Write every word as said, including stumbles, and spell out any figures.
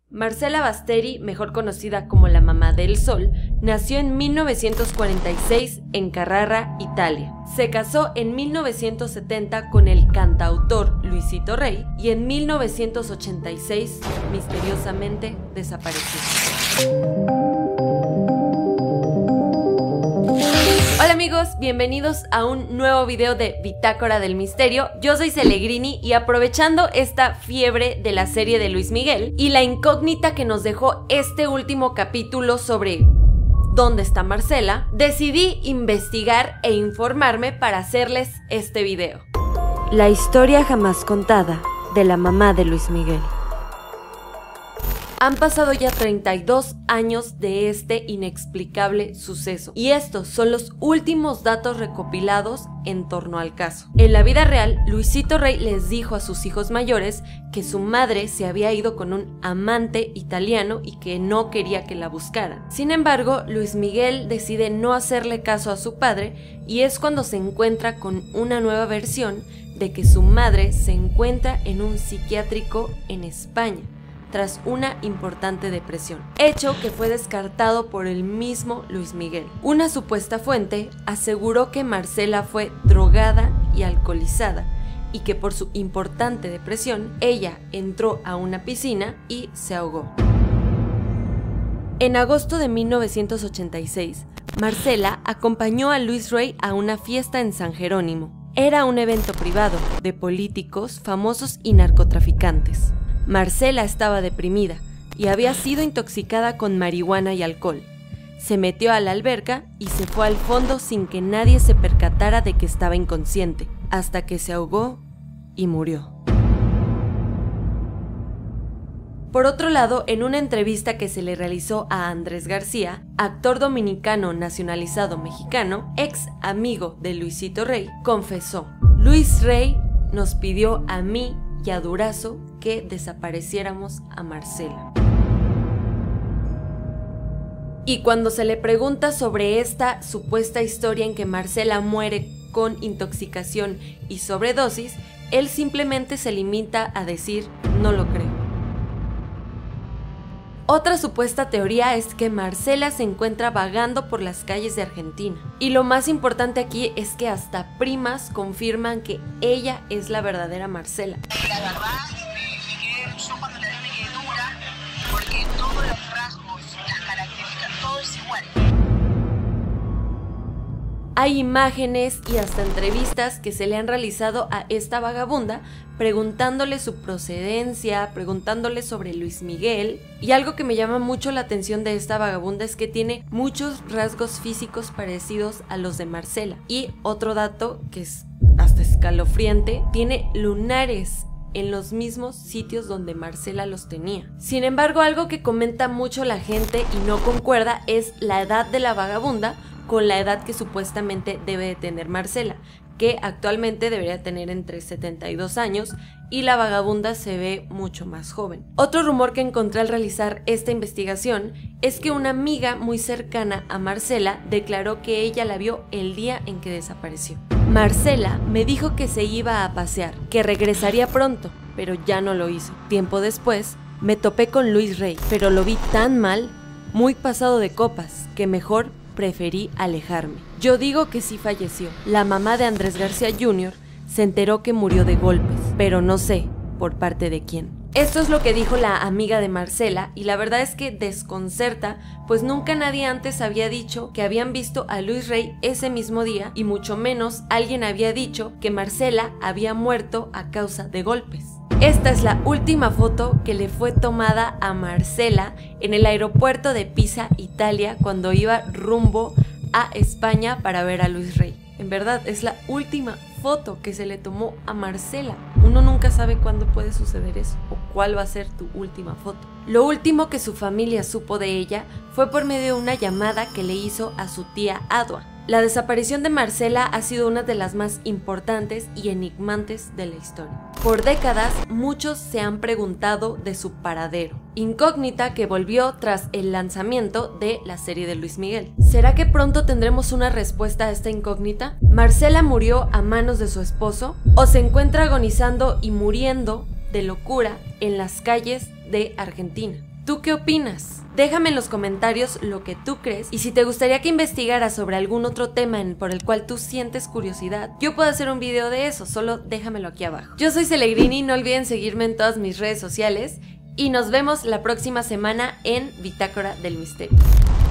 Marcela Basteri, mejor conocida como la Mamá del Sol, nació en mil novecientos cuarenta y seis en Carrara, Italia. Se casó en mil novecientos setenta con el cantautor Luisito Rey y en mil novecientos ochenta y seis misteriosamente desapareció. Hola amigos, bienvenidos a un nuevo video de Bitácora del Misterio. Yo soy Celegrini y aprovechando esta fiebre de la serie de Luis Miguel y la incógnita que nos dejó este último capítulo sobre ¿dónde está Marcela?, decidí investigar e informarme para hacerles este video. La historia jamás contada de la mamá de Luis Miguel. Han pasado ya treinta y dos años de este inexplicable suceso, y estos son los últimos datos recopilados en torno al caso. En la vida real, Luisito Rey les dijo a sus hijos mayores que su madre se había ido con un amante italiano y que no quería que la buscaran. Sin embargo, Luis Miguel decide no hacerle caso a su padre, y es cuando se encuentra con una nueva versión de que su madre se encuentra en un psiquiátrico en España tras una importante depresión, hecho que fue descartado por el mismo Luis Miguel. Una supuesta fuente aseguró que Marcela fue drogada y alcoholizada y que por su importante depresión ella entró a una piscina y se ahogó. En agosto de mil novecientos ochenta y seis, Marcela acompañó a Luis Rey a una fiesta en San Jerónimo. Era un evento privado de políticos, famosos y narcotraficantes. Marcela estaba deprimida y había sido intoxicada con marihuana y alcohol. Se metió a la alberca y se fue al fondo sin que nadie se percatara de que estaba inconsciente, hasta que se ahogó y murió. Por otro lado, en una entrevista que se le realizó a Andrés García, actor dominicano nacionalizado mexicano, ex amigo de Luisito Rey, confesó: Luis Rey nos pidió a mí y a Durazo que desapareciéramos a Marcela. Y cuando se le pregunta sobre esta supuesta historia en que Marcela muere con intoxicación y sobredosis, él simplemente se limita a decir: no lo creo. Otra supuesta teoría es que Marcela se encuentra vagando por las calles de Argentina. Y lo más importante aquí es que hasta primas confirman que ella es la verdadera Marcela. La verdad, Miguel, yo cuando la vi me quedé dura, porque todos los rasgos, las características, todo es igual. Hay imágenes y hasta entrevistas que se le han realizado a esta vagabunda preguntándole su procedencia, preguntándole sobre Luis Miguel. Y algo que me llama mucho la atención de esta vagabunda es que tiene muchos rasgos físicos parecidos a los de Marcela. Y otro dato que es hasta escalofriante, tiene lunares en los mismos sitios donde Marcela los tenía. Sin embargo, algo que comenta mucho la gente y no concuerda es la edad de la vagabunda con la edad que supuestamente debe de tener Marcela, que actualmente debería tener entre setenta y dos años, y la vagabunda se ve mucho más joven. Otro rumor que encontré al realizar esta investigación es que una amiga muy cercana a Marcela declaró que ella la vio el día en que desapareció. Marcela me dijo que se iba a pasear, que regresaría pronto, pero ya no lo hizo. Tiempo después me topé con Luis Rey, pero lo vi tan mal, muy pasado de copas, que mejor preferí alejarme. Yo digo que sí falleció. La mamá de Andrés García junior se enteró que murió de golpes, pero no sé por parte de quién. Esto es lo que dijo la amiga de Marcela, y la verdad es que desconcerta, pues nunca nadie antes había dicho que habían visto a Luis Rey ese mismo día, y mucho menos alguien había dicho que Marcela había muerto a causa de golpes. Esta es la última foto que le fue tomada a Marcela en el aeropuerto de Pisa, Italia, cuando iba rumbo a España para ver a Luis Rey. En verdad, es la última foto que se le tomó a Marcela. Uno nunca sabe cuándo puede suceder eso o cuál va a ser tu última foto. Lo último que su familia supo de ella fue por medio de una llamada que le hizo a su tía Adwa. La desaparición de Marcela ha sido una de las más importantes y enigmantes de la historia. Por décadas, muchos se han preguntado de su paradero, incógnita que volvió tras el lanzamiento de la serie de Luis Miguel. ¿Será que pronto tendremos una respuesta a esta incógnita? ¿Marcela murió a manos de su esposo o se encuentra agonizando y muriendo de locura en las calles de Argentina? ¿Tú qué opinas? Déjame en los comentarios lo que tú crees y si te gustaría que investigara sobre algún otro tema en, por el cual tú sientes curiosidad, yo puedo hacer un video de eso, solo déjamelo aquí abajo. Yo soy Celegrini, no olviden seguirme en todas mis redes sociales y nos vemos la próxima semana en Bitácora del Misterio.